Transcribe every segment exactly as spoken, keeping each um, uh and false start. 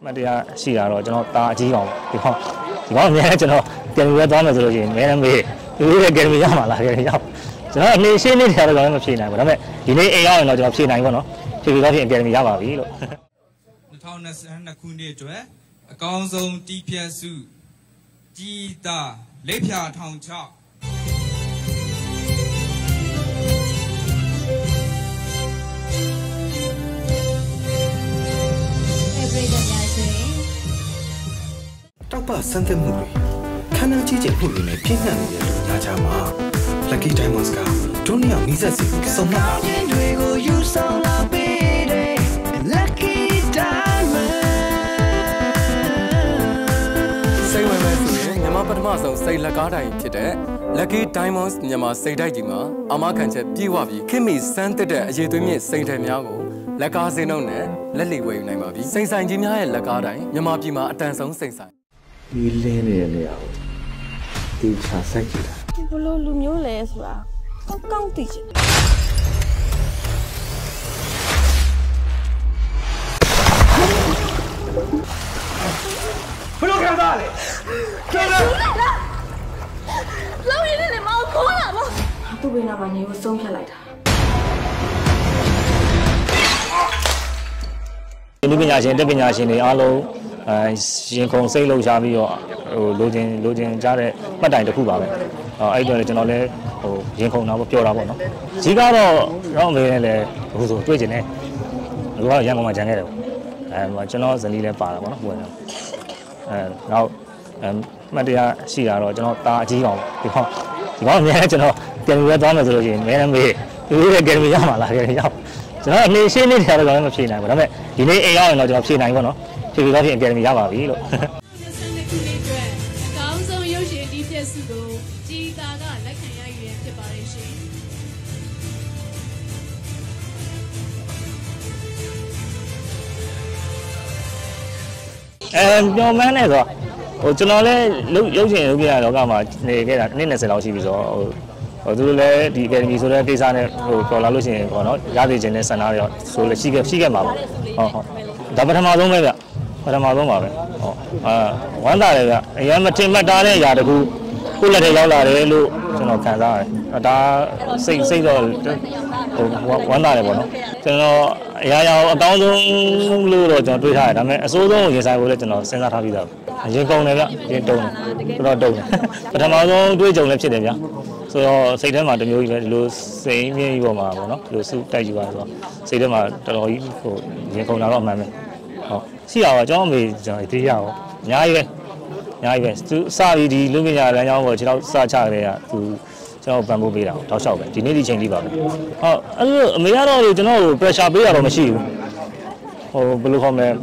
မတရားရှိတာတော့ကျွန်တော်တာအကြီးအောင်ဒီကောင်ဒီကောင်အများကျွန်တော်ပြန်ပြီးသွားမယ်ဆိုလို့ရှိရင်မဲနေမေးဒီလိုကယ်မီရမှာလားကယ်မီရောက်ကျွန်တော်အနေရှင်းနေတယ်တော့မဖြေနိုင်ဘူးဒါပေမဲ့ဒီနေ့အိမ်ရောက်ရင်တော့ကျွန်တော်ဖြေနိုင်ပါတော့ဖြေပြီးတော့ဖြင့်အကယ်မီရပါပြီလို့နှစ်ထောင်နှစ်ခုနှစ်အတွက်အကောင်းဆုံးတီးဖြတ်စုကြီးတာလက်ဖြာထောင်ချတောက်ပစမ်းသပ်မှုတွေခန္ဓာကြီးကျယ်မှုတွေနဲ့ပြည့်နှံ့နေတဲ့လူများချာမှာ Lucky Diamonds ကဒုနီယာမီးစက်စီကိုစုံမတွေကိုယူဆောင်လာပေးတဲ့ Lucky Diamonds စိတ်ဝင်မဲ့ဆိုရင်မြန်မာပထမဆုံးစိတ်လက်ကားတိုင်ဖြစ်တဲ့ Lucky Diamonds မြန်မာစိတ်တိုက်ကြီးမှာအမခံချက်ပြေဝပြီးခင်မီစမ်းသစ်တဲ့အရေးသွေးမြင့်စိတ်ထဲများကိုလက်ကားစင်းနှုတ်နဲ့လက်လီဝယ်ယူနိုင်ပါပြီစိန်ဆိုင်ကြီးများရဲ့လက်ကားတိုင်မြန်မာပြည်မှာအတန်ဆုံးစိန်ဆိုင်ဒီလင်းနေတဲ့နေရာကိုဒီချာဆိုင်ကြည့်တာဒီဘလို့လူမျိုးလဲဆိုတာကောင်းကောင်းသိချင်ဘလို့ခံစားလဲကျန်တယ်လောက်ရည်နဲ့မောင်ခေါ်လာတော့သူ့ဘေးနာမှာနေကိုဆုံးဖြတ်လိုက်တာဒီပညာရှင်တက်ပညာရှင်တွေအားလုံးအဲရင်ခုန်စိတ်လှုပ်ရှားပြီးတော့ဟိုလိုချင်လိုချင်ကြတဲ့မှတ်တိုင်တစ်ခုပါပဲအဲအဲ့တော့လည်းကျွန်တော်လည်းဟိုရင်ခုန်တာပေါ့ပြောတာပေါ့နော်ကြီးကတော့တော့မေးနေလေဟိုဆိုတွေ့ကျင်တယ်လူကတော့ရန်ကုန်မှာဂျန်ခဲ့တယ်အဲကျွန်တော်ဇနီးလည်းပါတာပေါ့နော်ဟိုကအဲနောက်မှတ်တရားရှိတာတော့ကျွန်တော်တာအကြီးအောင်ဒီကောင်ဒီကောင်အများကျွန်တော်ပြန်ပြီးသွားမယ်ဆိုလို့ရှိရင်မဲနေမေးဒီလိုကယ်မီရမှာလားကယ်မီရောက်ကျွန်တော်အနေရှင်းနေတယ်တော့မဖြေနိုင်ဘူးဒါပေမဲ့ဒီနေ့အိမ်ရောက်ရင်တော့ကျွန်တော်ဖြေနိုင်ပါတော့ဖြေပြီးတော့ဖြင့်အကယ်ဒမီရပါပြီလို့အကောင်းဆုံးရုပ်ရှင်ဒီပြည့်စုကိုကြီးတာကလက်ခံရယူရဖြစ်ပါတယ်ရှင်အဲပြောမန်းနေဆိုဟိုကျွန်တော်လည်းရုပ်ရှင်ရုပ်ပြရလောကမှာနေခဲ့တာနှစ်20လောက်ရှိပြီဆိုတော့ဟိုသူတို့လည်းဒီ academy ဆိုတဲ့ကိစ္စနဲ့ဟိုပေါ်လာလို့ရှိရင်ပေါ့နော်ရသေးခြင်းနဲ့စံနာတွေဆိုလည်းရှိခဲ့ရှိခဲ့မှာပါဟုတ်ဟုတ်ဒါပထမဆုံးပဲဗျပထမဆုံးပါပဲဟုတ်အာဝမ်းသာတယ်ဗျအရင်မထင်မှတ်တာတဲ့အရာတခုကိုယ့်လက်ထဲရောက်လာတယ်လို့ကျွန်တော်ခံစားရတယ်ဒါစိတ်စိတ်တော့ဟိုဝမ်းသာတယ်ပေါ့နော်ကျွန်တော်အရာရာအကောင်းဆုံးလို့တော့ကျွန်တော်တွေးထားတယ်ဒါပေမဲ့အစိုးဆုံးရင်ဆိုင်ဖို့လည်းကျွန်တော်စဉ်းစားထားပြီးသားရင်ကုန်တယ်ဗျရင်တုံးတယ်တော်တော်တုံးတယ်ပထမဆုံးတွေးကြုံလည်းဖြစ်တယ်ဗျဆိုတော့စိတ်ထဲမှာတမျိုးကြီးပဲဒီလိုစိတ်မြင့်ကြီးပေါ်မှာပေါ့နော်ဒီလိုစုတိုက်ယူပါဆိုတော့စိတ်ထဲမှာတော်တော်ကြီးဟိုရင်ကုန်တာတော့အမှန်ပဲဟုတ်ရှိရပါကျွန်တော်အမေကျွန်တော်တေးရအောင်အများကြီးပဲအများကြီးပဲသူစပြီးဒီလူပညာလမ်းကြောင်းပေါ်ခြေထောက်စချကြတဲ့ကသူကျွန်တော်ပံ့ပိုးပေးတာတောက်လျှောက်ပဲဒီနေ့ဒီချိန်လေးပါပဲဟုတ်အဲ့လိုအမေကတော့ကျွန်တော်ကို pressure ပေးရတော့မရှိဘူးဟိုဘယ်လိုခေါ်မလဲ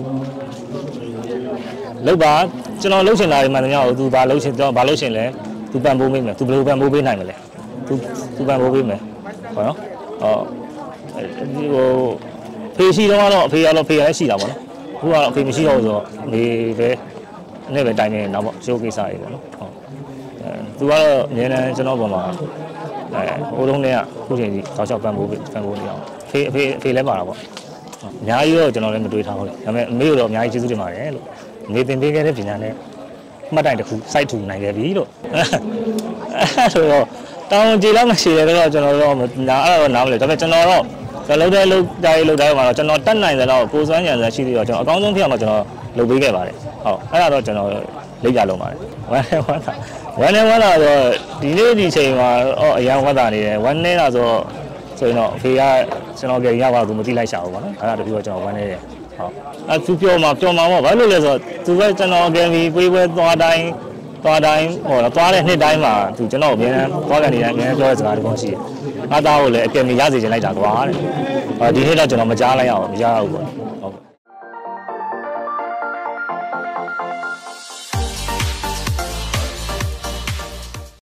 လောက်ပါကျွန်တော်လှုပ်ရှင်တာဒီမှန်တယ်ညသူဘာလှုပ်ရှင်ကျွန်တော်ဘာလှုပ်ရှင်လဲသူပံ့ပိုးပေးမယ်သူဘယ်လိုပံ့ပိုးပေးနိုင်မလဲသူသူပံ့ပိုးပေးမယ်ဟုတ်နော်ဟောဒီဟိုဖေးရှိတော့တော့အဖေကတော့ဖေးရလည်းရှိတာပေါ့နော်အခုကတော့အဖေမရှိတော့ဆိုတော့နေပဲအနေပဲတိုင်နေတော့ပေါ့ရှိုးကိစ္စတွေပေါ့နော်ဟုတ်အဲသူကတော့အများနဲ့ကျွန်တော်ပေါ်မှာအဲဟိုတုန်းကခုချိန်ကြီးတောက်လျှောက်ပံ့ပိုးပံ့ပိုးနေအောင်ဖေးအဖေအဖေလည်းပါတာပေါ့အများကြီးတော့ကျွန်တော်လည်းမတွေးထားဘူးလေဒါပေမဲ့အမေတို့တော့အများကြီးကျေးဇူးတင်ပါတယ်လို့နေတင်ပေးခဲ့တဲ့ပညာနဲ့မှတ်တိုင်တစ်ခုစိုက်ထူနိုင်ခဲ့ပြီလို့အဲဆိုတော့တောင်းကြည်လောက်မရှိတယ်တော့ကျွန်တော်တော့နားအဲ့တော့နားမလဲဒါပေမဲ့ကျွန်တော်တော့ကျွန်တော်လှုပ်တဲ့လှုပ်တိုင်းလှုပ်တိုင်းမှာတော့ကျွန်တော်တတ်နိုင်တဲ့တော့ကိုယ်စွမ်းဉာဏ်စွမ်းရှိသေးတော့ကျွန်တော်အကောင်းဆုံးဖြစ်အောင်တော့ကျွန်တော်လုပ်ပေးခဲ့ပါတယ်ဟုတ်အဲ့ဒါတော့ကျွန်တော်လိပ်ပြလုံးပါတယ်ဝမ်းနဲ့ဝမ်းသာဝမ်းနဲ့ဝမ်းသာဆိုဒီနေ့ဒီချိန်မှာအော်အရန်ဝမ်းသာနေတယ်ဝမ်းနေတာဆိုဆိုရင်တော့အဖေကကျွန်တော်ကြရပါသူမသိလိုက်ရှာဘူးပေါ့နော်အဲ့ဒါတပြိုကျွန်တော်ဝမ်းနေတယ်ဟုတ်အဲသူပြောမှာပြောမှာပေါ့ဘာလို့လဲဆိုတော့သူကကျွန်တော်အကယ်ဒမီပေးပွဲသွားတိုင်းသွားတိုင်းဟောသွားတဲ့နှစ်တိုင်းမှာသူကျွန်တော်အများနဲ့သွားကန်နေတိုင်းအများပြောတဲ့စကားတခုရှိတယ်။အားသားကိုလည်းအကယ်ဒမီရစေချင်လိုက်တာကွာတဲ့။ဒီနှစ်တော့ကျွန်တော်မကြားလိုက်ရအောင်မကြားဘူးပေါ့။